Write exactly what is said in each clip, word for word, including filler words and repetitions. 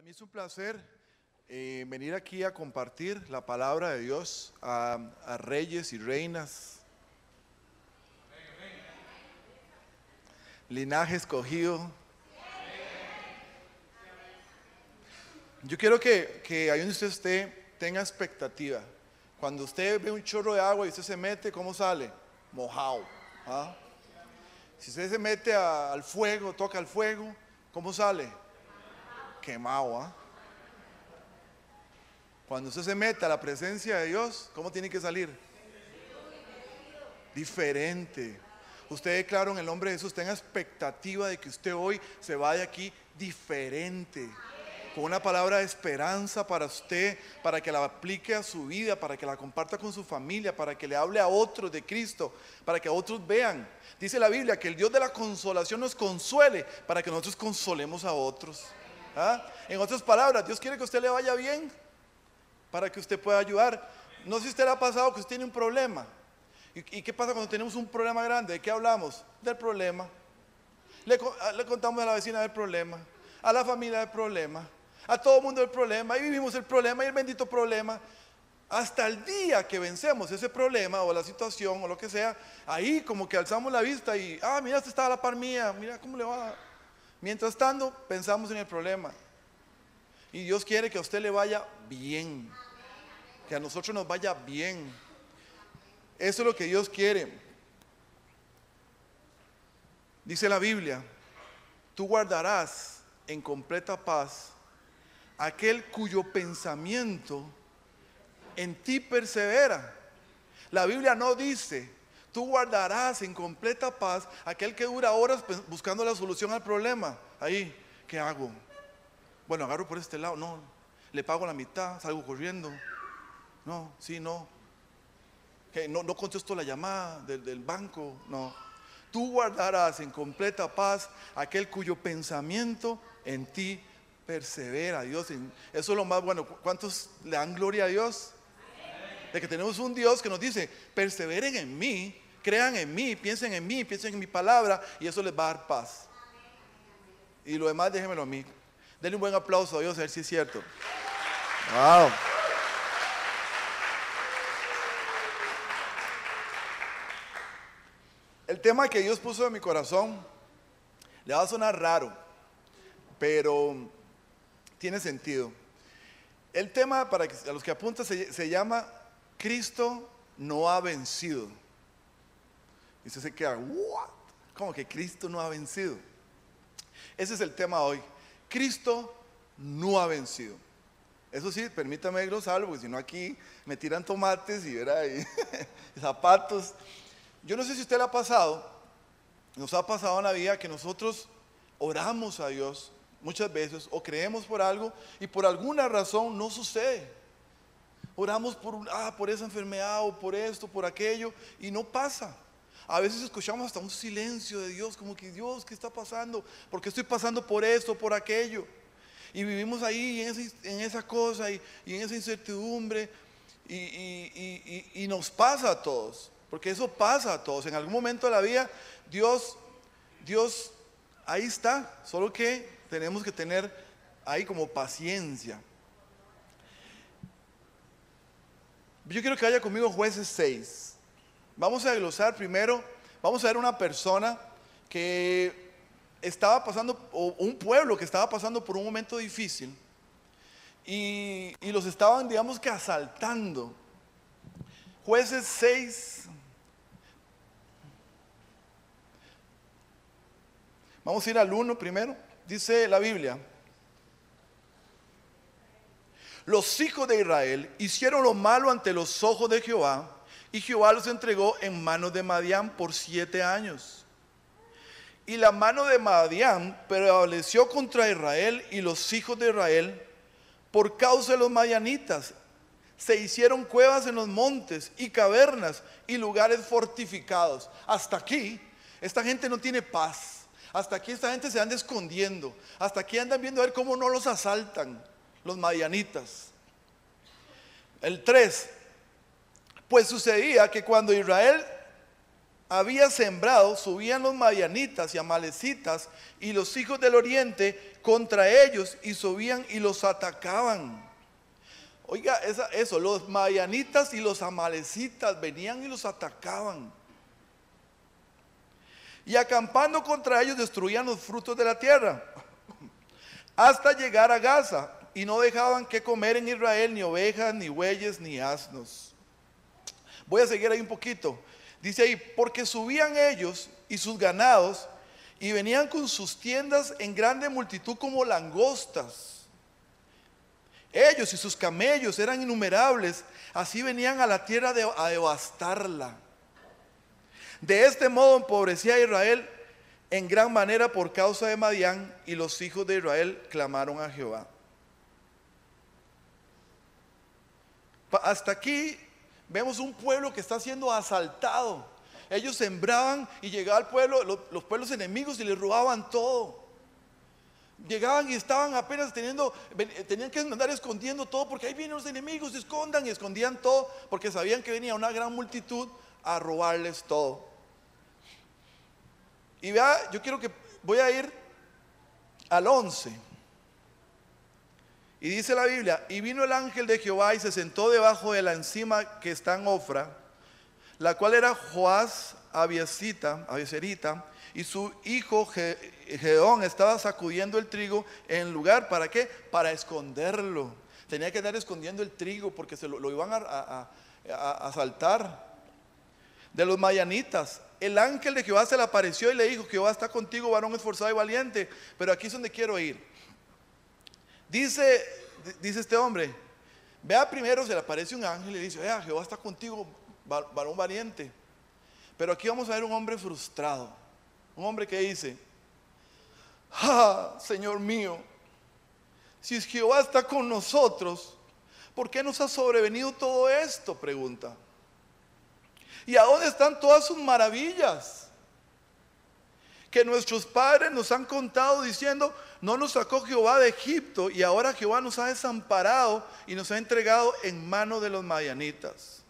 Para mí es un placer eh, venir aquí a compartir la palabra de Dios a, a reyes y reinas, linaje escogido. Yo quiero que, que ahí donde usted esté tenga expectativa. Cuando usted ve un chorro de agua y usted se mete, ¿cómo sale? Mojado. ¿Ah? Si usted se mete a, al fuego, toca el fuego, ¿cómo sale? Quemado. ¿Ah? Cuando usted se mete a la presencia de Dios, ¿cómo tiene que salir? Diferente. Usted declaró en el nombre de Jesús, tenga expectativa de que usted hoy se vaya aquí diferente, con una palabra de esperanza para usted, para que la aplique a su vida, para que la comparta con su familia, para que le hable a otros de Cristo, para que otros vean. Dice la Biblia que el Dios de la consolación nos consuele para que nosotros consolemos a otros. ¿Ah? En otras palabras, Dios quiere que a usted le vaya bien para que usted pueda ayudar. No sé si a usted le ha pasado que usted tiene un problema. ¿Y, y qué pasa cuando tenemos un problema grande? ¿De qué hablamos? Del problema. Le, le contamos a la vecina del problema, a la familia del problema, a todo el mundo del problema, y vivimos el problema y el bendito problema. Hasta el día que vencemos ese problema o la situación o lo que sea, ahí como que alzamos la vista y, ah, mira, este está a la par mía, mira cómo le va. Mientras tanto, pensamos en el problema. Y Dios quiere que a usted le vaya bien, que a nosotros nos vaya bien. Eso es lo que Dios quiere. Dice la Biblia, tú guardarás en completa paz aquel cuyo pensamiento en ti persevera. La Biblia no dice, tú guardarás en completa paz aquel que dura horas buscando la solución al problema. Ahí, ¿qué hago? Bueno, agarro por este lado, no, le pago la mitad, salgo corriendo. No, sí, no. ¿Qué? No, no contesto la llamada del, del banco, no. Tú guardarás en completa paz aquel cuyo pensamiento en ti persevera. Dios, eso es lo más bueno. ¿Cuántos le dan gloria a Dios? De que tenemos un Dios que nos dice, perseveren en mí, crean en mí, piensen en mí, piensen en mi palabra, y eso les va a dar paz. Y lo demás déjenmelo a mí. Denle un buen aplauso a Dios a ver si es cierto. Wow. El tema que Dios puso en mi corazón le va a sonar raro, pero tiene sentido. El tema, para que, a los que apuntan, se, se llama Cristo no ha vencido. Y usted se queda, ¿what? ¿Cómo que Cristo no ha vencido? Ese es el tema hoy. Cristo no ha vencido. Eso sí, permítame glosarlo, porque si no aquí me tiran tomates y, ¿verdad? y zapatos. Yo no sé si a usted le ha pasado, nos ha pasado en la vida que nosotros oramos a Dios muchas veces o creemos por algo y por alguna razón no sucede. Oramos por, ah, por esa enfermedad o por esto, por aquello, y no pasa. A veces escuchamos hasta un silencio de Dios, como que Dios, ¿qué está pasando? ¿Por qué estoy pasando por esto, por aquello? Y vivimos ahí en esa, en esa cosa y, y en esa incertidumbre y, y, y, y nos pasa a todos, porque eso pasa a todos. En algún momento de la vida, Dios, Dios ahí está, solo que tenemos que tener ahí como paciencia. Yo quiero que vaya conmigo a Jueces seis. Vamos a glosar primero, vamos a ver una persona que estaba pasando, o un pueblo que estaba pasando por un momento difícil y, y los estaban, digamos que asaltando. Jueces seis. Vamos a ir al uno primero. Dice la Biblia: los hijos de Israel hicieron lo malo ante los ojos de Jehová, y Jehová los entregó en manos de Madián por siete años. Y la mano de Madián prevaleció contra Israel y los hijos de Israel por causa de los madianitas. Se hicieron cuevas en los montes y cavernas y lugares fortificados. Hasta aquí, esta gente no tiene paz. Hasta aquí esta gente se anda escondiendo. Hasta aquí andan viendo a ver cómo no los asaltan los madianitas. El tres. Pues sucedía que cuando Israel había sembrado, subían los madianitas y amalecitas y los hijos del oriente contra ellos y subían y los atacaban. Oiga, esa, eso, los madianitas y los amalecitas venían y los atacaban. Y acampando contra ellos destruían los frutos de la tierra, hasta llegar a Gaza, y no dejaban que comer en Israel ni ovejas, ni bueyes, ni asnos. Voy a seguir ahí un poquito. Dice ahí, porque subían ellos y sus ganados, y venían con sus tiendas en grande multitud como langostas. Ellos y sus camellos eran innumerables, así venían a la tierra de, a devastarla. De este modo empobrecía a Israel en gran manera por causa de Madián, y los hijos de Israel clamaron a Jehová. Hasta aquí vemos un pueblo que está siendo asaltado. Ellos sembraban y llegaba al pueblo, los, los pueblos enemigos, y les robaban todo. Llegaban y estaban apenas teniendo, tenían que andar escondiendo todo, porque ahí vienen los enemigos, se escondan, y escondían todo, porque sabían que venía una gran multitud a robarles todo. Y vea, yo quiero que, voy a ir al once. Y dice la Biblia, y vino el ángel de Jehová y se sentó debajo de la encima que está en Ofra, la cual era Joás Abiezerita, Abiezerita, y su hijo Gedeón estaba sacudiendo el trigo en lugar, ¿para qué? Para esconderlo. Tenía que andar escondiendo el trigo porque se lo, lo iban a, a, a, a asaltar. De los madianitas, el ángel de Jehová se le apareció y le dijo, Jehová está contigo, varón esforzado y valiente. Pero aquí es donde quiero ir. Dice, dice este hombre, vea, primero se le aparece un ángel y le dice, vea, Jehová está contigo, varón valiente. Pero aquí vamos a ver un hombre frustrado, un hombre que dice, ah, Señor mío, si Jehová está con nosotros, ¿por qué nos ha sobrevenido todo esto? Pregunta. ¿Y a dónde están todas sus maravillas que nuestros padres nos han contado diciendo, no nos sacó Jehová de Egipto, y ahora Jehová nos ha desamparado y nos ha entregado en mano de los madianitas?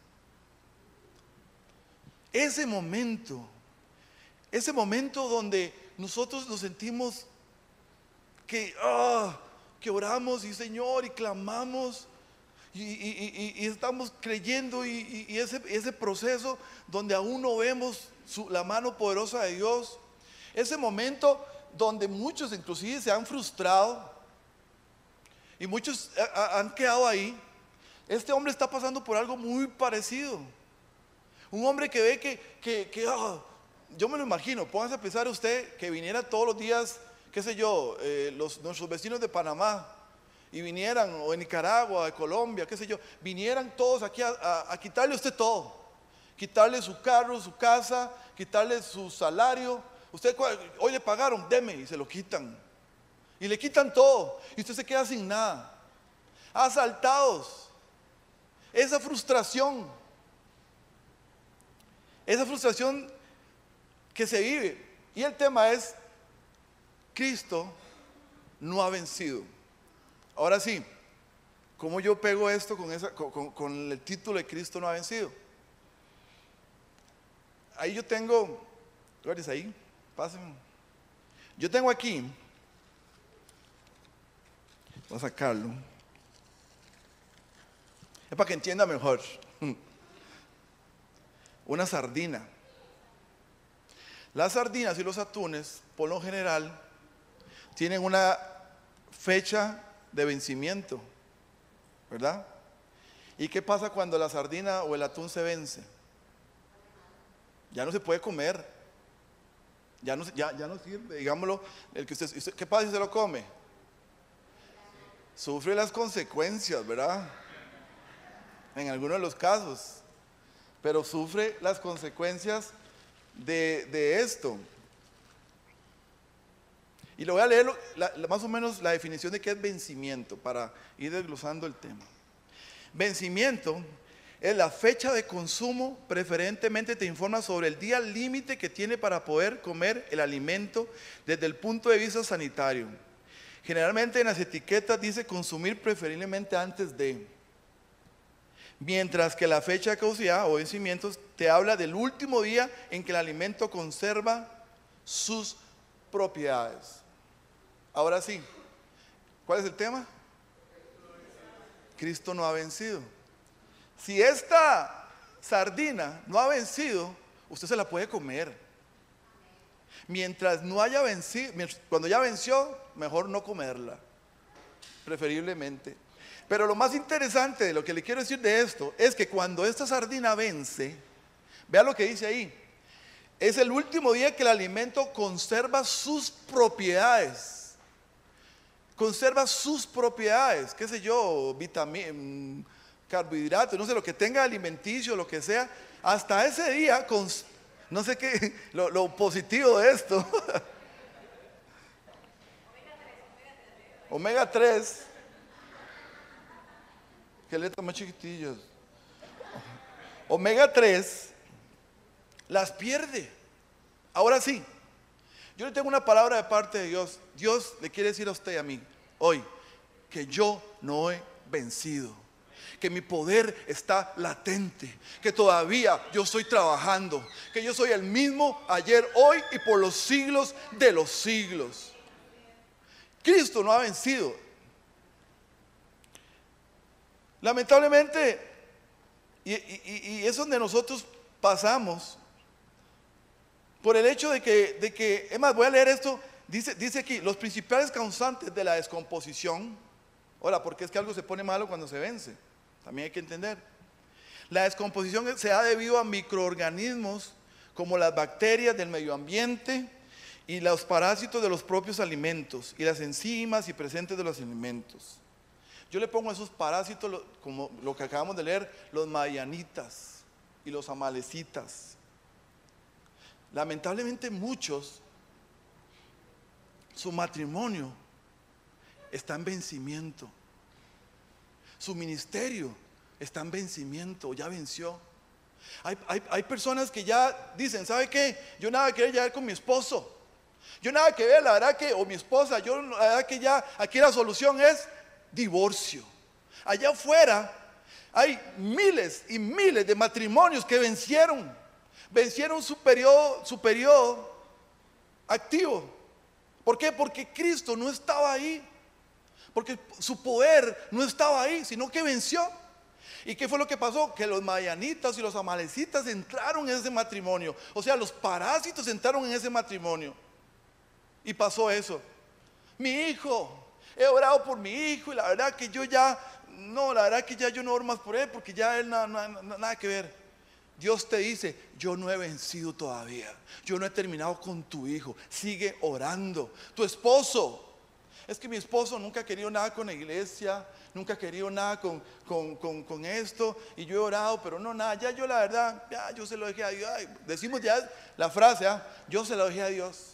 Ese momento, ese momento donde nosotros nos sentimos que, oh, que oramos y Señor y clamamos y, y, y, y estamos creyendo, y, y ese, ese proceso donde aún no vemos su, la mano poderosa de Dios. Ese momento donde muchos inclusive se han frustrado y muchos a, a, han quedado ahí. Este hombre está pasando por algo muy parecido. Un hombre que ve que, que, que oh, yo me lo imagino, póngase a pensar usted que viniera todos los días, qué sé yo, eh, los, nuestros vecinos de Panamá, y vinieran, o de Nicaragua, de Colombia, qué sé yo, vinieran todos aquí a, a, a quitarle a usted todo, quitarle su carro, su casa, quitarle su salario. Usted hoy le pagaron, deme, y se lo quitan, y le quitan todo, y usted se queda sin nada, asaltados. Esa frustración, esa frustración que se vive. Y el tema es, Cristo no ha vencido. Ahora sí, ¿cómo yo pego esto con, esa, con, con, con el título de Cristo no ha vencido? Ahí yo tengo, ¿cuál es ahí? Pásenme. Yo tengo aquí, voy a sacarlo, es para que entienda mejor, una sardina. Las sardinas y los atunes, por lo general, tienen una fecha de vencimiento, ¿verdad? ¿Y qué pasa cuando la sardina o el atún se vence? Ya no se puede comer, ya no, ya, ya no sirve, digámoslo. El que usted, ¿qué pasa si se lo come? Sufre las consecuencias, ¿verdad? En algunos de los casos, pero sufre las consecuencias de, de esto. Y le voy a leer la, la, más o menos la definición de qué es vencimiento para ir desglosando el tema. Vencimiento es la fecha de consumo, preferentemente te informa sobre el día límite que tiene para poder comer el alimento desde el punto de vista sanitario. Generalmente en las etiquetas dice consumir preferiblemente antes de. Mientras que la fecha de caducidad o vencimientos te habla del último día en que el alimento conserva sus propiedades. Ahora sí, ¿cuál es el tema? Cristo no ha vencido. Si esta sardina no ha vencido, usted se la puede comer. Mientras no haya vencido, cuando ya venció, mejor no comerla, preferiblemente. Pero lo más interesante de lo que le quiero decir de esto es que cuando esta sardina vence, vea lo que dice ahí, es el último día que el alimento conserva sus propiedades. Conserva sus propiedades, qué sé yo, vitaminas, carbohidratos, no sé, lo que tenga alimenticio, lo que sea. Hasta ese día, no sé qué, lo, lo positivo de esto. Omega tres. Que letras más chiquitillas. Omega tres las pierde. Ahora sí, yo le tengo una palabra de parte de Dios. Dios le quiere decir a usted y a mí hoy que yo no he vencido, que mi poder está latente, que todavía yo estoy trabajando, que yo soy el mismo ayer, hoy y por los siglos de los siglos. Cristo no ha vencido. Lamentablemente, y, y, y es donde nosotros pasamos, por el hecho de que, de que, es más, voy a leer esto, dice, dice aquí, los principales causantes de la descomposición. Ahora, ¿por qué es que algo se pone malo cuando se vence? También hay que entender. La descomposición se da debido a microorganismos como las bacterias del medio ambiente y los parásitos de los propios alimentos y las enzimas y presentes de los alimentos. Yo le pongo a esos parásitos, como lo que acabamos de leer, los madianitas y los amalecitas. Lamentablemente muchos, su matrimonio está en vencimiento, su ministerio está en vencimiento, ya venció. Hay, hay, hay personas que ya dicen, ¿sabe qué? Yo nada que ver ya con mi esposo, yo nada que ver, la verdad que, o mi esposa, yo la verdad que ya, aquí la solución es divorcio. Allá afuera hay miles y miles de matrimonios que vencieron, vencieron su periodo, su periodo activo. ¿Por qué? Porque Cristo no estaba ahí, porque su poder no estaba ahí, sino que venció. ¿Y qué fue lo que pasó? Que los madianitas y los amalecitas entraron en ese matrimonio, o sea, los parásitos entraron en ese matrimonio y pasó eso. Mi hijo, he orado por mi hijo y la verdad que yo ya, no, la verdad que ya yo no oro más por él porque ya él nada, nada, nada que ver. Dios te dice, yo no he vencido todavía, yo no he terminado con tu hijo, sigue orando. Tu esposo, es que mi esposo nunca ha querido nada con la iglesia, nunca ha querido nada con, con, con, con esto y yo he orado, pero no nada, ya yo la verdad, ya yo se lo dejé a Dios. Ay, decimos ya la frase, ¿eh? Yo se lo dejé a Dios.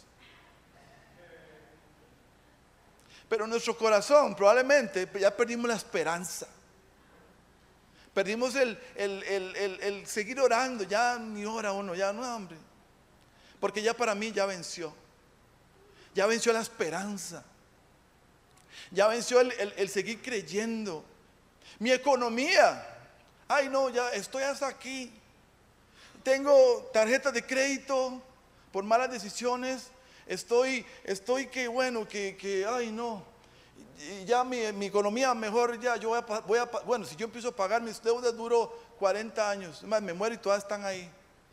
Pero en nuestro corazón probablemente ya perdimos la esperanza. Perdimos el, el, el, el, el seguir orando. Ya ni ora uno, ya no, hombre. Porque ya para mí ya venció. Ya venció la esperanza. Ya venció el, el, el seguir creyendo. Mi economía. Ay no, ya estoy hasta aquí. Tengo tarjetas de crédito por malas decisiones. Estoy, estoy que bueno, que, que ay no, y ya mi, mi economía mejor, ya yo voy a, voy a, bueno, si yo empiezo a pagar mis deudas duro cuarenta años, más me muero y todas están ahí.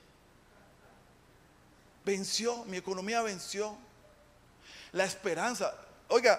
Venció, mi economía venció. La esperanza, oiga,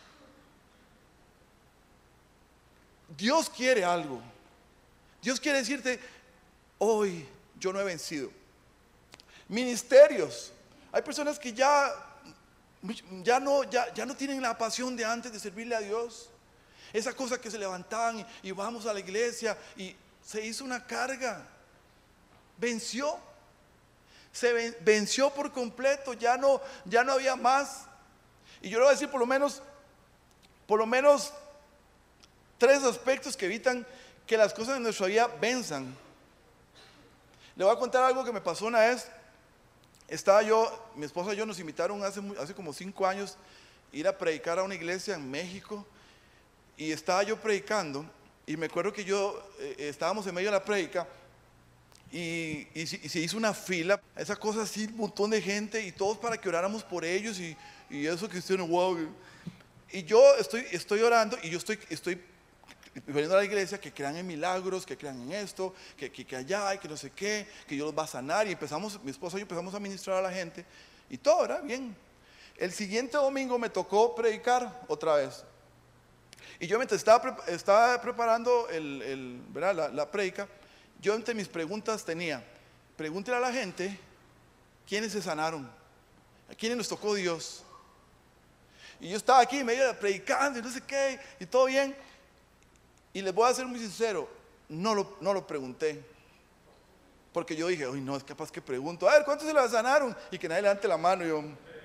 Dios quiere algo. Dios quiere decirte, hoy yo no he vencido. Ministerios. Hay personas que ya, ya, no, ya, ya no tienen la pasión de antes de servirle a Dios. Esa cosa que se levantaban y, y vamos a la iglesia y se hizo una carga. Venció. Se ven, venció por completo. Ya no, ya no había más. Y yo le voy a decir por lo menos, por lo menos tres aspectos que evitan que las cosas en nuestra vida venzan. Le voy a contar algo que me pasó una vez. Estaba yo, mi esposa y yo nos invitaron hace, hace como cinco años a ir a predicar a una iglesia en México. Y estaba yo predicando Y me acuerdo que yo, eh, estábamos en medio de la prédica y, y, y se hizo una fila, esa cosa así, un montón de gente y todos para que oráramos por ellos y, y eso cristiano, wow. Y yo estoy, estoy orando y yo estoy, estoy veniendo a la iglesia que crean en milagros, que crean en esto, que, que, que allá y que no sé qué, que Dios los va a sanar. Y empezamos, mi esposa y yo empezamos a ministrar a la gente y todo era bien. El siguiente domingo me tocó predicar otra vez. Y yo mientras estaba, estaba preparando el, el, ¿verdad? La, la prédica, yo entre mis preguntas tenía, pregúntele a la gente, ¿quiénes se sanaron? ¿A quiénes nos tocó Dios? Y yo estaba aquí medio predicando y no sé qué, y todo bien. Y les voy a ser muy sincero, no lo, no lo pregunté. Porque yo dije, uy no, es capaz que pregunto, a ver, ¿cuántos se la sanaron? Y que nadie levante la mano. Y yo,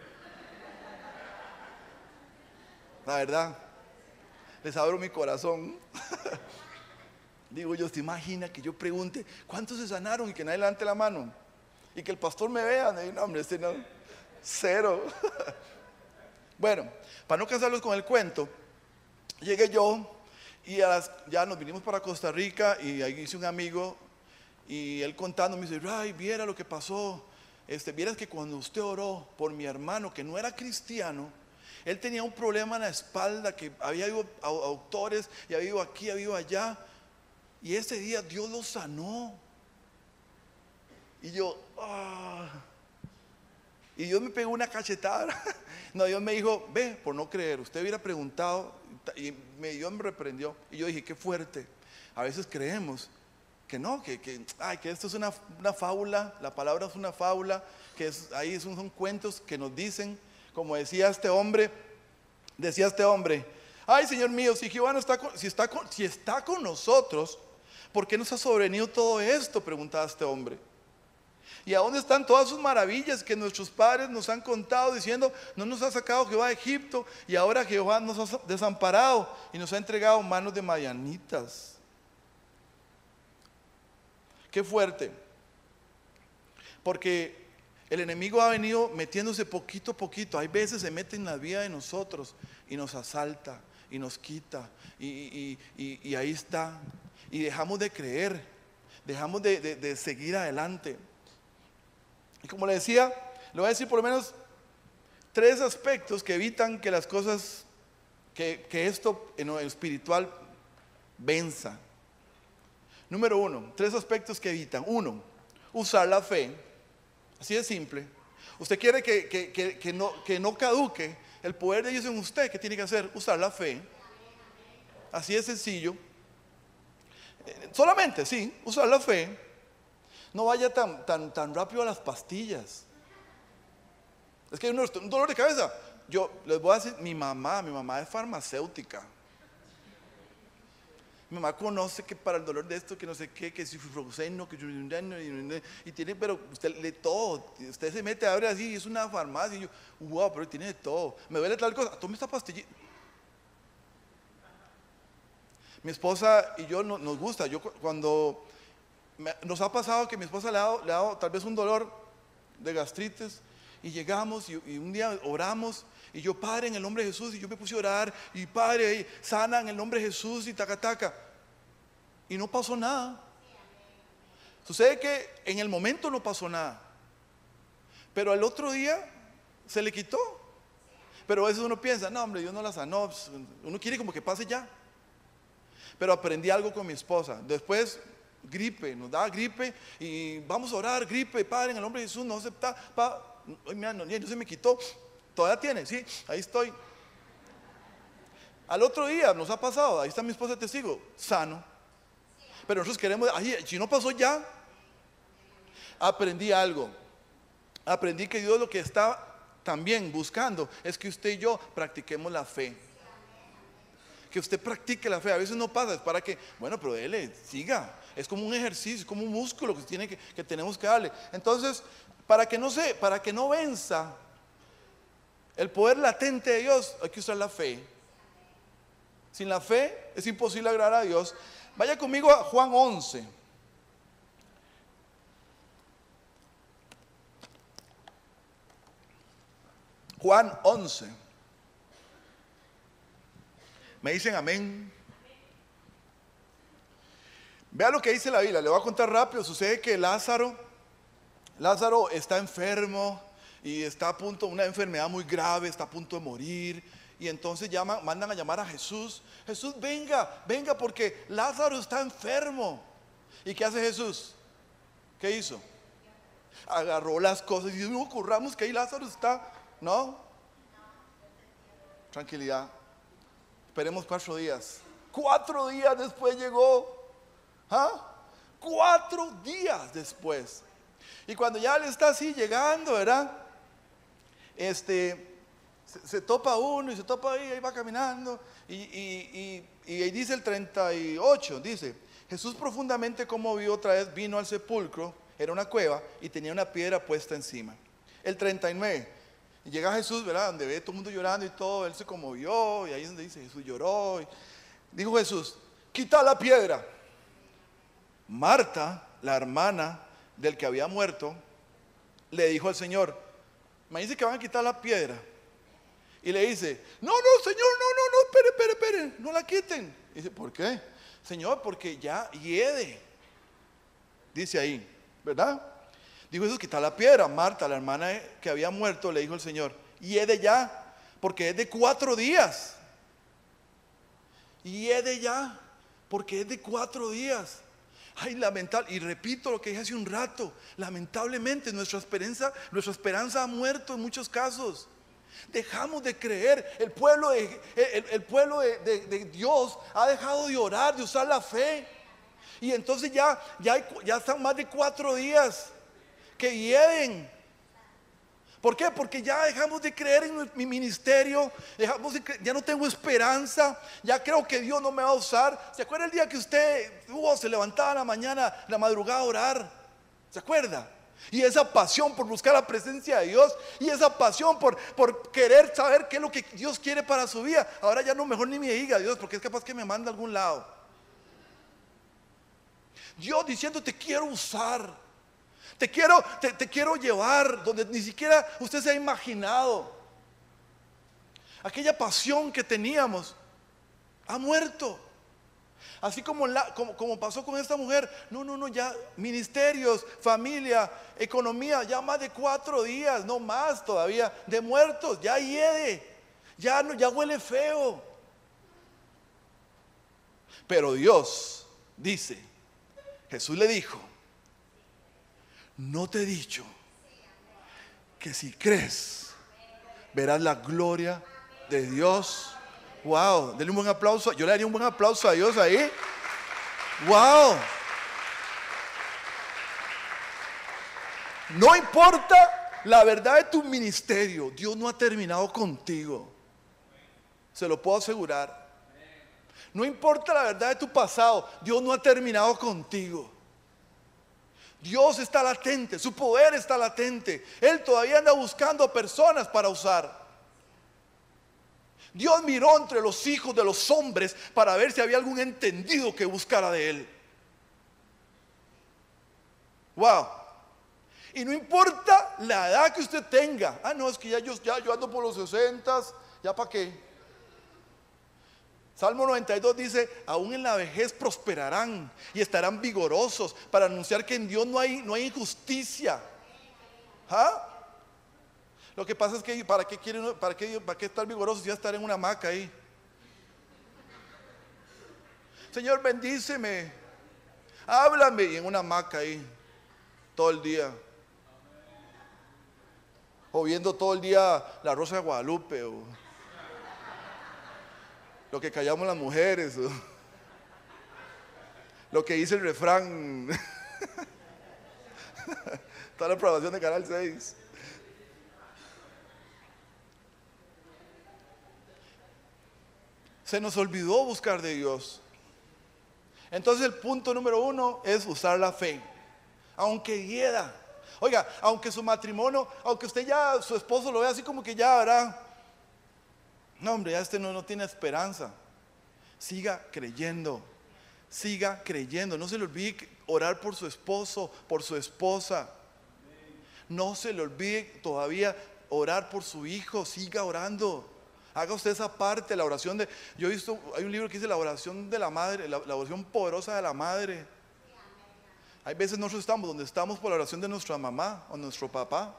la verdad, les abro mi corazón. Digo yo, ¿se imagina que yo pregunte, ¿cuántos se sanaron? Y que nadie levante la mano. Y que el pastor me vea. Y no, hombre, este no, cero. Bueno, para no cansarlos con el cuento, llegué yo y a las, ya nos vinimos para Costa Rica y ahí hice un amigo y él contando me dice, Ray, viera lo que pasó, este, vieras que cuando usted oró por mi hermano que no era cristiano, él tenía un problema en la espalda, que había ido a doctores y había ido aquí, había ido allá, y ese día Dios lo sanó. Y yo, ah. Y Dios me pegó una cachetada. No, Dios me dijo, ve, por no creer, usted hubiera preguntado. Y me, Dios me reprendió. Y yo dije, qué fuerte. A veces creemos que no, que, que, ay, que esto es una, una fábula, la palabra es una fábula, que es, ahí son, son cuentos que nos dicen, como decía este hombre, decía este hombre, ay Señor mío, si Jehová no está con, si está con, si está con nosotros, ¿por qué nos ha sobrevenido todo esto? Preguntaba este hombre. ¿Y a dónde están todas sus maravillas que nuestros padres nos han contado diciendo, no nos ha sacado Jehová de Egipto y ahora Jehová nos ha desamparado y nos ha entregado manos de madianitas? Qué fuerte, porque el enemigo ha venido metiéndose poquito a poquito. Hay veces se mete en la vida de nosotros y nos asalta y nos quita y, y, y, y ahí está, y dejamos de creer, dejamos de, de, de seguir adelante. Y como le decía, le voy a decir por lo menos tres aspectos que evitan que las cosas, que, que esto en lo espiritual venza. Número uno, tres aspectos que evitan. Uno, usar la fe. Así de simple. Usted quiere que, que, que, que, no, que no caduque el poder de Dios en usted. ¿Qué tiene que hacer? Usar la fe. Así de sencillo. Solamente, sí, usar la fe. No vaya tan, tan, tan rápido a las pastillas. Es que hay un, un dolor de cabeza. Yo les voy a decir, mi mamá, mi mamá es farmacéutica. Mi mamá conoce que para el dolor de esto, que no sé qué, que si ibuprofeno, que y tiene, pero usted de todo. Usted se mete, abre así, es una farmacia. Y yo, wow, pero tiene de todo. Me duele tal cosa, tome esta pastilla. Mi esposa y yo no, nos gusta. Yo cuando me, nos ha pasado que mi esposa le ha, dado, le ha dado tal vez un dolor de gastritis y llegamos y, y un día oramos. Y yo, Padre, en el nombre de Jesús, y yo me puse a orar, y Padre, sana en el nombre de Jesús, y taca, taca. Y no pasó nada. Sucede que en el momento no pasó nada, pero al otro día se le quitó. Pero a veces uno piensa, no hombre, Dios no la sanó. Uno quiere como que pase ya. Pero aprendí algo con mi esposa. Después, gripe, nos da gripe, y vamos a orar, gripe, Padre, en el nombre de Jesús, no acepta. Pa, no, no, no se me quitó. Todavía tiene, sí, ahí estoy. Al otro día nos ha pasado, ahí está mi esposa testigo, sano. Pero nosotros queremos, ay, si no pasó ya. Aprendí algo. Aprendí que Dios lo que está también buscando es que usted y yo practiquemos la fe. Que usted practique la fe. A veces no pasa, es para que, bueno, pero dele, siga. Es como un ejercicio, es como un músculo que, tiene que, que tenemos que darle. Entonces, para que no se, para que no venza el poder latente de Dios, hay que usar la fe. Sin la fe es imposible agradar a Dios. Vaya conmigo a Juan once. Juan once. ¿Me dicen amén? Vea lo que dice la Biblia, le voy a contar rápido. Sucede que Lázaro, Lázaro está enfermo y está a punto, una enfermedad muy grave, está a punto de morir. Y entonces llaman, mandan a llamar a Jesús. Jesús, venga, venga, porque Lázaro está enfermo. ¿Y qué hace Jesús? ¿Qué hizo? Agarró las cosas y dijo, no ocurramos que ahí Lázaro está. No, tranquilidad, esperemos cuatro días. Cuatro días después llegó. ¿Ah? Cuatro días después. Y cuando ya le está así llegando, ¿verdad? Este, se, se topa uno y se topa ahí, ahí va caminando. Y, y, y, y ahí dice el treinta y ocho, dice, Jesús profundamente conmovido otra vez vino al sepulcro, era una cueva y tenía una piedra puesta encima. El treinta y nueve, y llega Jesús, ¿verdad? Donde ve todo el mundo llorando y todo, él se conmovió y ahí es donde dice Jesús lloró. Y dijo Jesús, quita la piedra. Marta, la hermana del que había muerto, le dijo al Señor, me dice que van a quitar la piedra. Y le dice, no, no, Señor, no, no, no, espere, espere, espere, no la quiten. Y dice, ¿por qué? Señor, porque ya hiede. Dice ahí, ¿verdad? Dijo Jesús, quita la piedra. Marta, la hermana que había muerto, le dijo al Señor, hiede ya, porque es de cuatro días. Hiede ya, porque es de cuatro días. Ay, lamentable, y repito lo que dije hace un rato, lamentablemente nuestra esperanza, nuestra esperanza ha muerto en muchos casos. Dejamos de creer, el pueblo de, el, el pueblo de, de, de Dios ha dejado de orar, de usar la fe. Y entonces ya, ya, hay, ya están más de cuatro días que hieden. ¿Por qué? Porque ya dejamos de creer en mi ministerio, dejamos de creer, ya no tengo esperanza, ya creo que Dios no me va a usar. ¿Se acuerda el día que usted uh, se levantaba en la mañana, la madrugada a orar? ¿Se acuerda? Y esa pasión por buscar la presencia de Dios, y esa pasión por, por querer saber qué es lo que Dios quiere para su vida. Ahora ya no, mejor ni me diga Dios, porque es capaz que me manda a algún lado. Dios diciendo, te quiero usar. Te quiero, te, te quiero llevar donde ni siquiera usted se ha imaginado. Aquella pasión que teníamos ha muerto. Así como, la, como, como pasó con esta mujer. No, no, no, ya ministerios, familia, economía, ya más de cuatro días, no más todavía, de muertos, ya hiede, ya, no, ya huele feo. Pero Dios dice, Jesús le dijo, no te he dicho que si crees verás la gloria de Dios. Wow, denle un buen aplauso. Yo le daría un buen aplauso a Dios ahí. Wow. No importa la verdad de tu ministerio, Dios no ha terminado contigo. Se lo puedo asegurar. No importa la verdad de tu pasado, Dios no ha terminado contigo. Dios está latente, su poder está latente. Él todavía anda buscando personas para usar. Dios miró entre los hijos de los hombres para ver si había algún entendido que buscara de Él. Wow. Y no importa la edad que usted tenga. Ah, no, es que ya yo, ya, yo ando por los sesentas. ¿Ya para qué? Salmo noventa y dos dice, aún en la vejez prosperarán y estarán vigorosos para anunciar que en Dios no hay, no hay injusticia. ¿Ah? Lo que pasa es que ¿para qué quieren, para qué, para qué estar vigorosos si ya estar en una hamaca ahí? Señor, bendíceme, háblame, y en una hamaca ahí todo el día, o viendo todo el día La Rosa de Guadalupe, o lo que callamos las mujeres, o lo que dice el refrán. Toda la programación de Canal seis. Se nos olvidó buscar de Dios. Entonces el punto número uno es usar la fe, aunque hieda. Oiga, aunque su matrimonio, aunque usted ya, su esposo lo vea así como que ya, ¿verdad? No, hombre, ya este no, no tiene esperanza. Siga creyendo, siga creyendo. No se le olvide orar por su esposo, por su esposa. No se le olvide todavía orar por su hijo, siga orando. Haga usted esa parte, la oración de, yo he visto, hay un libro que dice la oración de la madre, la, la oración poderosa de la madre. Hay veces nosotros estamos donde estamos por la oración de nuestra mamá o nuestro papá.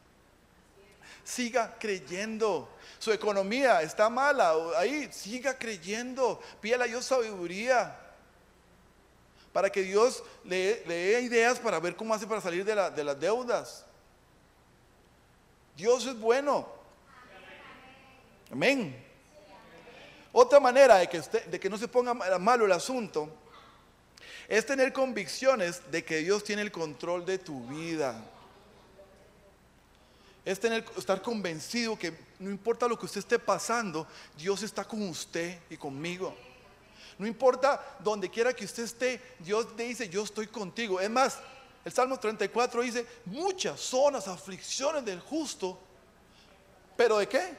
Siga creyendo. Su economía está mala, ahí siga creyendo. Pídale a Dios sabiduría para que Dios le, le dé ideas para ver cómo hace para salir de, la, de las deudas. Dios es bueno. Amén. Otra manera de que, usted, de que no se ponga malo el asunto es tener convicciones de que Dios tiene el control de tu vida. Es tener, estar convencido que no importa lo que usted esté pasando, Dios está con usted y conmigo. No importa donde quiera que usted esté, Dios te dice, yo estoy contigo. Es más, el Salmo treinta y cuatro dice, muchas son las aflicciones del justo, pero ¿de qué?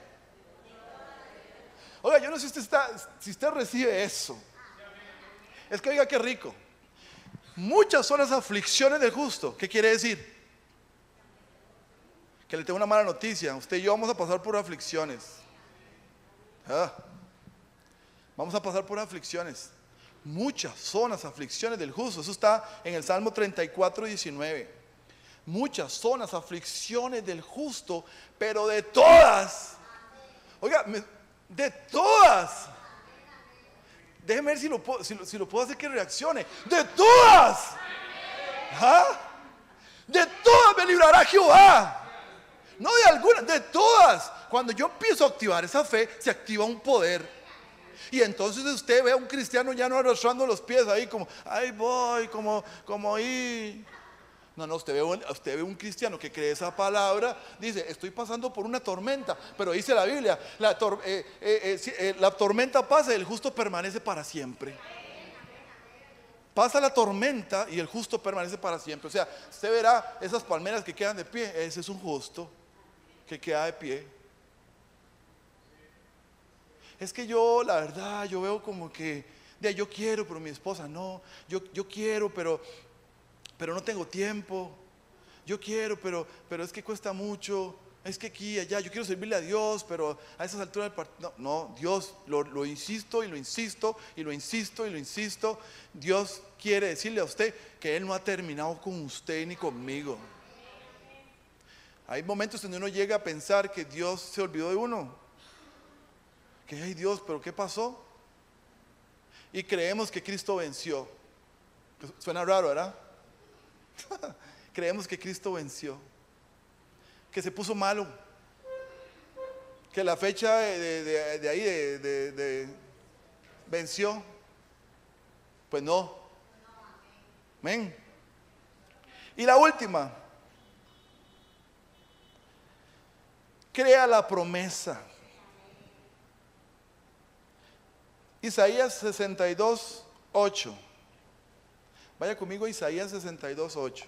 Oiga, yo no sé si usted, está, si usted recibe eso. Es que oiga qué rico. Muchas son las aflicciones del justo. ¿Qué quiere decir? Que le tengo una mala noticia. Usted y yo vamos a pasar por aflicciones. Ah, vamos a pasar por aflicciones. Muchas son las aflicciones del justo. Eso está en el Salmo treinta y cuatro, diecinueve. Muchas son las aflicciones del justo, pero de todas, oiga, de todas, déjeme ver si lo puedo, si lo, si lo puedo hacer que reaccione. De todas, ¿ah? De todas me librará Jehová. No de algunas, de todas. Cuando yo empiezo a activar esa fe, se activa un poder. Y entonces usted ve a un cristiano ya no arrastrando los pies ahí como, ay voy, como, como ahí. No, no, usted ve, un, usted ve un cristiano que cree esa palabra, dice, estoy pasando por una tormenta, pero dice la Biblia, la, tor, eh, eh, eh, eh, la tormenta pasa y el justo permanece para siempre. Pasa la tormenta y el justo permanece para siempre. O sea, usted verá esas palmeras que quedan de pie, ese es un justo que queda de pie. Es que yo, la verdad, yo veo como que, ya, yo quiero, pero mi esposa no. Yo, yo quiero, pero, pero no tengo tiempo. Yo quiero, pero, pero es que cuesta mucho. Es que aquí, allá, yo quiero servirle a Dios, pero a esas alturas del partido. No, no, Dios, lo, lo insisto y lo insisto y lo insisto y lo insisto. Dios quiere decirle a usted que Él no ha terminado con usted ni conmigo. Hay momentos donde uno llega a pensar que Dios se olvidó de uno. Que ay Dios, pero ¿qué pasó? Y creemos que Cristo venció. Suena raro, ¿verdad? Creemos que Cristo venció. Que se puso malo. Que la fecha de, de, de ahí de, de, de venció. Pues no. Amén. Y la última. Crea la promesa. Isaías sesenta y dos, ocho. Vaya conmigo a Isaías sesenta y dos, ocho.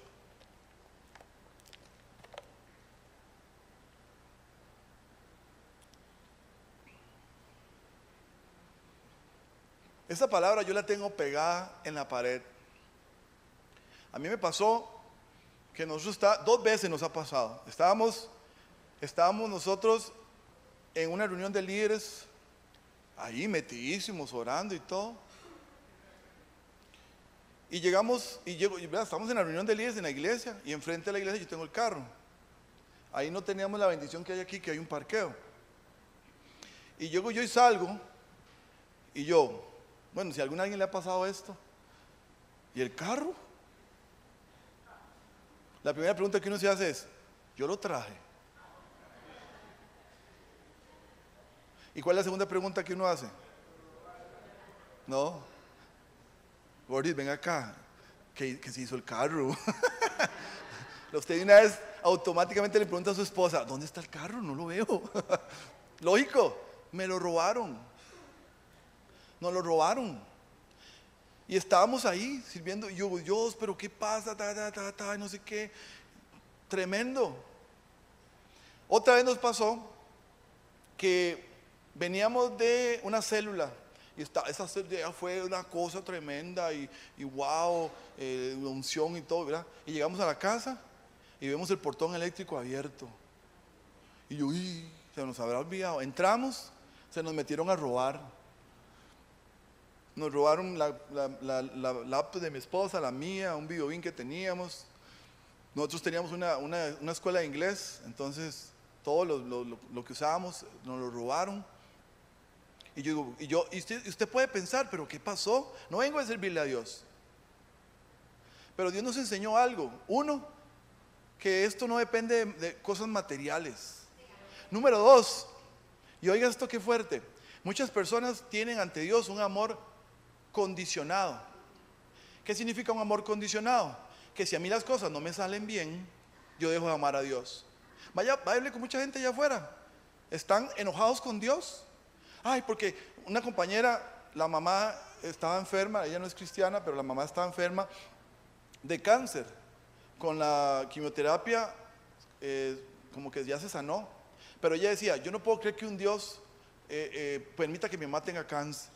Esta palabra yo la tengo pegada en la pared. A mí me pasó que nosotros está, dos veces nos ha pasado. Estábamos, estábamos nosotros en una reunión de líderes, ahí metidísimos, orando y todo. Y llegamos, y llego, y, estamos en la reunión de líderes en la iglesia, y enfrente de la iglesia yo tengo el carro. Ahí no teníamos la bendición que hay aquí, que hay un parqueo. Y llego yo y salgo, y yo, bueno, si a algún alguien le ha pasado esto, ¿y el carro? La primera pregunta que uno se hace es, yo lo traje. ¿Y cuál es la segunda pregunta que uno hace? No. Gordis, ven acá, ¿qué, qué se hizo el carro? Usted de una vez automáticamente le pregunta a su esposa, ¿dónde está el carro? No lo veo. Lógico, me lo robaron. Nos lo robaron. Y estábamos ahí sirviendo. Y yo, Dios, pero ¿qué pasa? Ta, ta, ta, ta, no sé qué. Tremendo. Otra vez nos pasó que veníamos de una célula. Y esta, esa célula fue una cosa tremenda. Y, y wow, eh, unción y todo, ¿verdad? Y llegamos a la casa y vemos el portón eléctrico abierto. Y yo, uy, se nos habrá olvidado. Entramos, se nos metieron a robar. nos robaron la, la, la, la laptop de mi esposa, la mía, un videobeam que teníamos. Nosotros teníamos una, una, una escuela de inglés, entonces todo lo, lo, lo, lo que usábamos nos lo robaron. Y yo digo, y, yo, y usted, usted puede pensar, pero ¿qué pasó? No vengo a servirle a Dios. Pero Dios nos enseñó algo. Uno, que esto no depende de, de cosas materiales. Número dos, y oiga esto qué fuerte, muchas personas tienen ante Dios un amor condicionado. ¿Qué significa un amor condicionado? Que si a mí las cosas no me salen bien, yo dejo de amar a Dios. Vaya, vaya con mucha gente allá afuera, están enojados con Dios. Ay, porque una compañera, la mamá estaba enferma, ella no es cristiana, pero la mamá estaba enferma de cáncer. Con la quimioterapia, eh, como que ya se sanó. Pero ella decía, yo no puedo creer que un Dios eh, eh, permita que mi mamá tenga cáncer.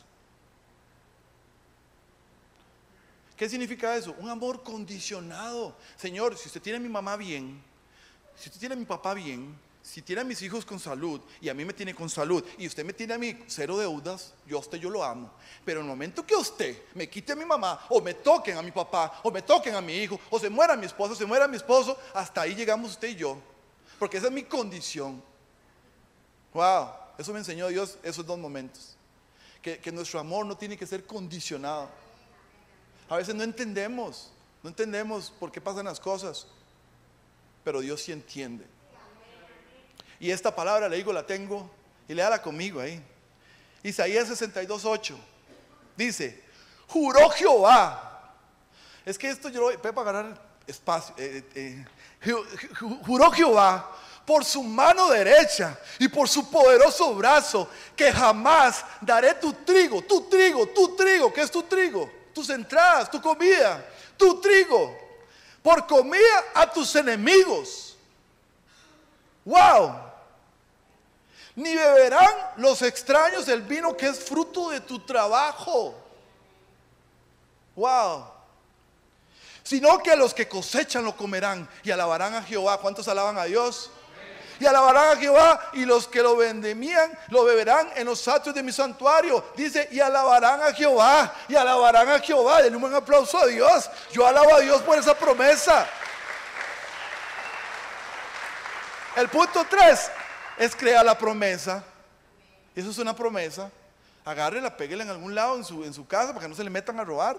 ¿Qué significa eso? Un amor condicionado. Señor, si usted tiene a mi mamá bien, si usted tiene a mi papá bien, si tiene a mis hijos con salud y a mí me tiene con salud y usted me tiene a mí cero deudas, yo a usted yo lo amo. Pero en el momento que usted me quite a mi mamá o me toquen a mi papá o me toquen a mi hijo o se muera mi esposo, se muera mi esposo, hasta ahí llegamos usted y yo. Porque esa es mi condición. Wow, eso me enseñó Dios esos dos momentos. Que, que nuestro amor no tiene que ser condicionado. A veces no entendemos, no entendemos por qué pasan las cosas, pero Dios sí entiende. Y esta palabra, le digo, la tengo, y léala conmigo ahí. Isaías sesenta y dos, ocho, dice, juró Jehová. Es que esto yo lo voy a agarrar espacio. Eh, eh, juró Jehová por su mano derecha y por su poderoso brazo, que jamás daré tu trigo, tu trigo, tu trigo. ¿Qué es tu trigo? Tus entradas, tu comida, tu trigo, por comida a tus enemigos. Wow. Ni beberán los extraños el vino que es fruto de tu trabajo. Wow. Sino que los que cosechan lo comerán y alabarán a Jehová. ¿Cuántos alaban a Dios? Y alabarán a Jehová, y los que lo vendemían lo beberán en los atrios de mi santuario. Dice, y alabarán a Jehová, y alabarán a Jehová. Denle un buen aplauso a Dios. Yo alabo a Dios por esa promesa. El punto tres es crear la promesa. Eso es una promesa. Agárrela, péguela en algún lado en su, en su casa para que no se le metan a robar.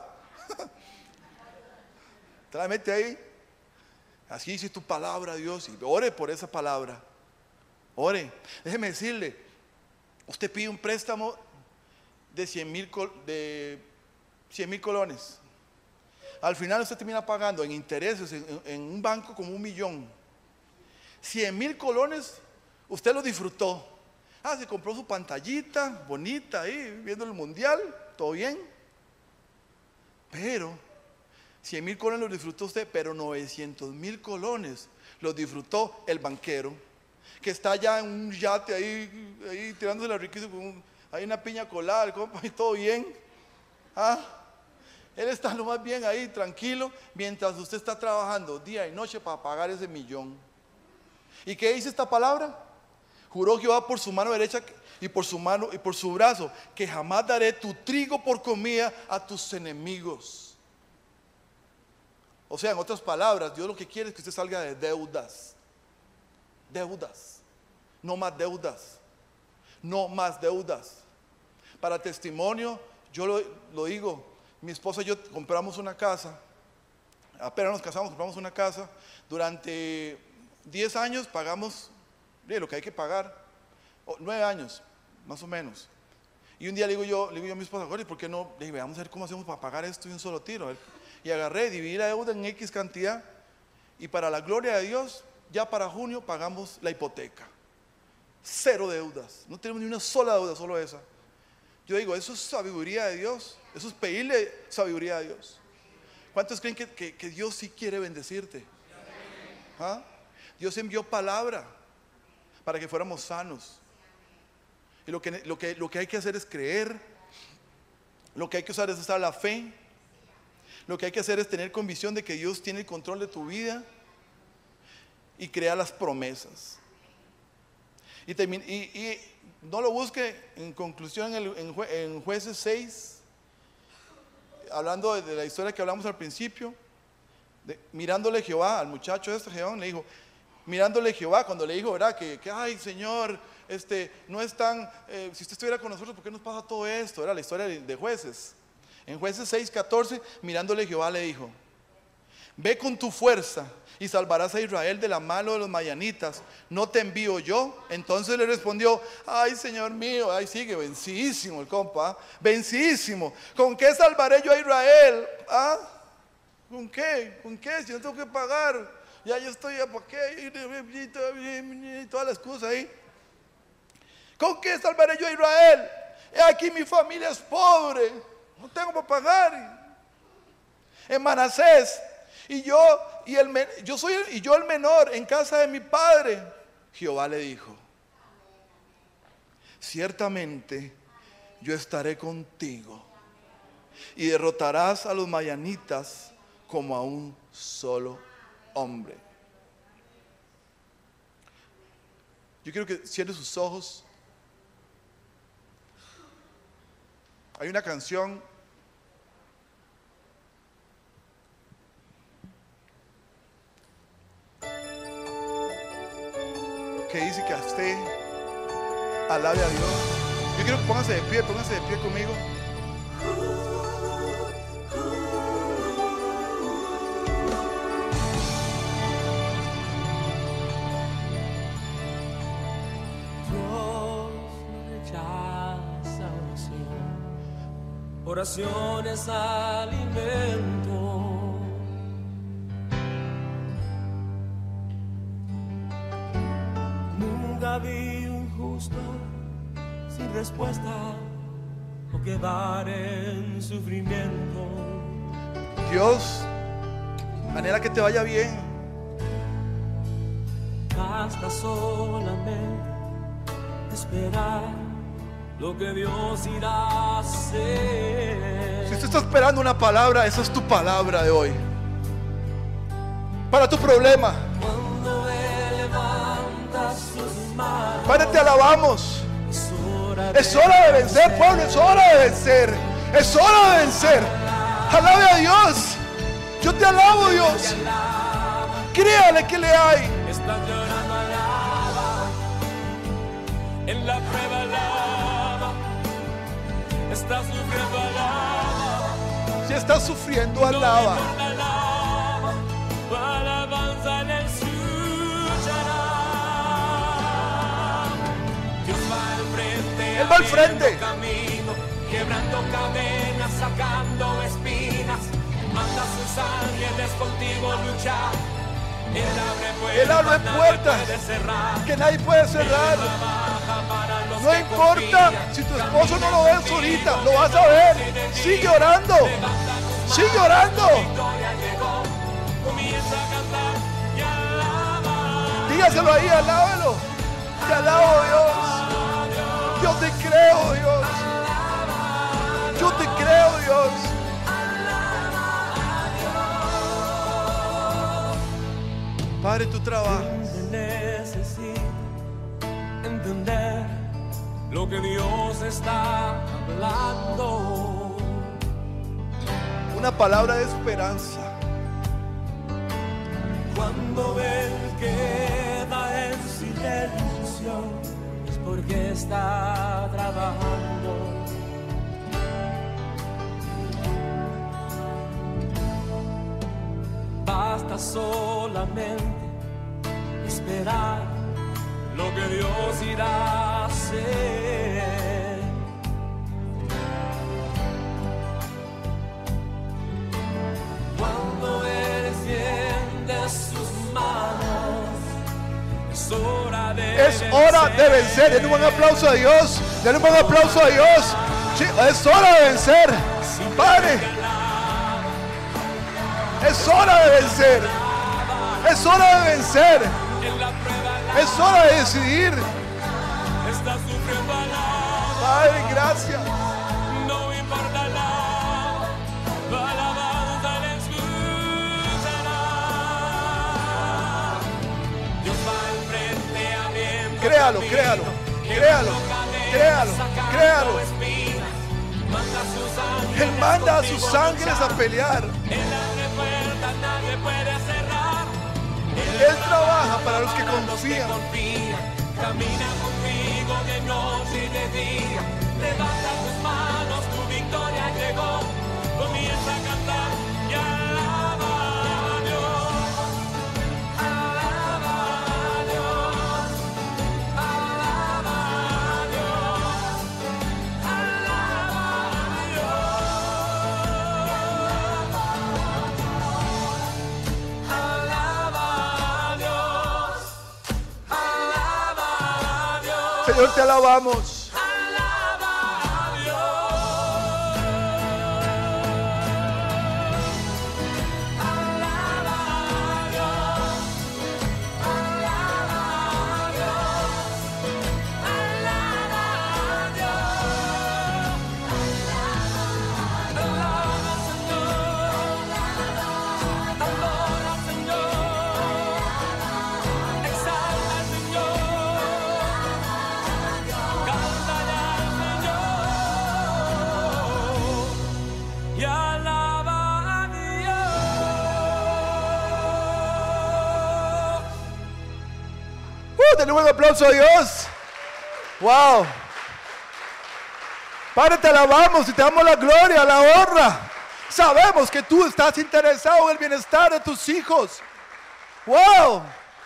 Te la mete ahí. Así dice tu palabra, Dios, y ore por esa palabra. Ore. Déjeme decirle, usted pide un préstamo de cien mil de cien mil colones. Al final usted termina pagando en intereses en, en un banco como un millón. cien mil colones, usted lo disfrutó. Ah, se compró su pantallita bonita ahí, viendo el mundial, todo bien. Pero cien mil colones los disfrutó usted, pero novecientos mil colones los disfrutó el banquero, que está allá en un yate ahí, ahí tirándose la riquísima, hay una piña colada, el compa, y todo bien. Ah, él está lo más bien ahí, tranquilo, mientras usted está trabajando día y noche para pagar ese millón. ¿Y qué dice esta palabra? Juró Jehová por su mano derecha y por su mano y por su brazo, que jamás daré tu trigo por comida a tus enemigos. O sea, en otras palabras, Dios lo que quiere es que usted salga de deudas. Deudas. No más deudas. No más deudas. Para testimonio, yo lo, lo digo, mi esposa y yo compramos una casa, apenas nos casamos, compramos una casa, durante diez años pagamos lo que hay que pagar, nueve años, más o menos. Y un día le digo yo, le digo yo a mi esposa, ¿por qué no? Le dije, vamos a ver cómo hacemos para pagar esto de un solo tiro. Y agarré, dividí la deuda en X cantidad, y para la gloria de Dios, ya para junio pagamos la hipoteca. Cero deudas, no tenemos ni una sola deuda, solo esa. Yo digo, eso es sabiduría de Dios, eso es pedirle sabiduría a Dios. ¿Cuántos creen que, que, que Dios sí quiere bendecirte? ¿Ah? Dios envió palabra para que fuéramos sanos. Y lo que, lo, que, lo que hay que hacer es creer. Lo que hay que usar es usar la fe. Lo que hay que hacer es tener convicción de que Dios tiene el control de tu vida y crear las promesas. Y, termine, y, y no lo busque en conclusión en, el, en, jue, en Jueces seis, hablando de, de la historia que hablamos al principio, de, mirándole Jehová al muchacho este, Gedeón le dijo, mirándole Jehová, cuando le dijo, ¿verdad? Que, que ay Señor, este, no es tan, eh, si usted estuviera con nosotros, ¿por qué nos pasa todo esto? Era la historia de, de Jueces. En Jueces seis catorce, mirándole Jehová le dijo, ve con tu fuerza y salvarás a Israel de la mano de los madianitas, ¿no te envío yo? Entonces le respondió, ay Señor mío, ahí sigue, vencidísimo el compa, ¿eh? Vencidísimo, ¿con qué salvaré yo a Israel? ¿Ah? ¿Con qué? ¿Con qué? Si no tengo que pagar, ya yo estoy, ¿para qué? Y todas las cosas ahí. ¿Con qué salvaré yo a Israel? He aquí mi familia es pobre, no tengo para pagar. En Manasés, y yo y el yo soy el, y yo el menor en casa de mi padre. Jehová le dijo, ciertamente yo estaré contigo y derrotarás a los madianitas como a un solo hombre. Yo quiero que cierre sus ojos. Hay una canción que dice que a usted alabe a Dios. Yo quiero que póngase de pie, póngase de pie conmigo. Dios no rechaza oración, oración es alimento. Nunca vi un justo sin respuesta o quedar en sufrimiento. Dios anhela que te vaya bien. Basta solamente esperar lo que Dios irá a hacer. Si usted está esperando una palabra, esa es tu palabra de hoy. Para tu problema. Cuando Él levanta sus manos, Padre, te alabamos. es hora de, Es hora de vencer, pueblo, es hora de vencer. Es hora de vencer. Alabe a Dios. Yo te alabo, Dios. Créale que le hay. Estás llorando, alaba. En la prueba, alaba. Estás sufriendo, alaba. Si estás sufriendo, No alaba. importa, alaba. Tu alabanza en él escuchará. Dios va al frente, Él va al frente. abriendo camino, quebrando cadenas, sacando espinas. Manda a sus ángeles contigo luchar. Él abre puertas, Él abre puertas nadie puede cerrar. que nadie puede cerrar. Trabaja para los No que importa confían. si tu esposo no lo ves ahorita, lo vas a ver. Sigue orando. Sigue orando. Victoria llegó. Comienza a cantar y alaba. Dígaselo ahí, alábalo. Te alabo, Dios. Yo te creo, Dios. Yo te creo, Dios. Padre, tú trabajas. Necesito entender lo que Dios está hablando. Una palabra de esperanza. Cuando Él queda en silencio es porque está trabajando. Basta solamente esperar lo que Dios irá a hacer. Cuando Él extiende sus manos, es hora de Es hora de vencer. Denle un buen aplauso a Dios. Denle un buen aplauso a Dios. Sí, es hora de vencer. Padre, es hora de vencer. Es hora de vencer. En la prueba Es hora de decidir. está sufriendo alaba. Padre, gracias. No importa la alabanza le escuchará. Dios va al frente abriendo Créalo, camino, créalo, quebrando créalo, cadenas, créalo, sacando créalo. espinas. Manda a sus ángeles Él manda a sus ángeles a pelear. Él abre puertas, nadie puede cerrar. Él trabaja para los que confían. Camina contigo de noche y de día. Levanta tus manos, tu victoria llegó. Comienza a cantar y alaba a Dios. Alaba a Dios. Alaba a Dios. Alaba a Dios. Alaba a Dios. Alaba a Dios. Señor, te alabamos. Denle un aplauso a Dios. Wow. Padre, te alabamos y te damos la gloria, la honra. Sabemos que tú estás interesado en el bienestar de tus hijos. Wow.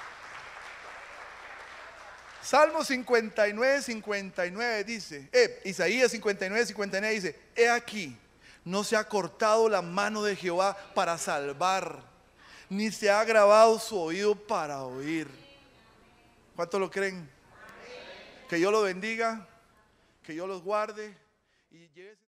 Salmo cincuenta y nueve, cincuenta y nueve dice, eh, Isaías cincuenta y nueve, cincuenta y nueve dice, he aquí, no se ha cortado la mano de Jehová para salvar, ni se ha agravado su oído para oír. ¿Cuántos lo creen? Que Dios lo bendiga, que Dios los guarde y lleve...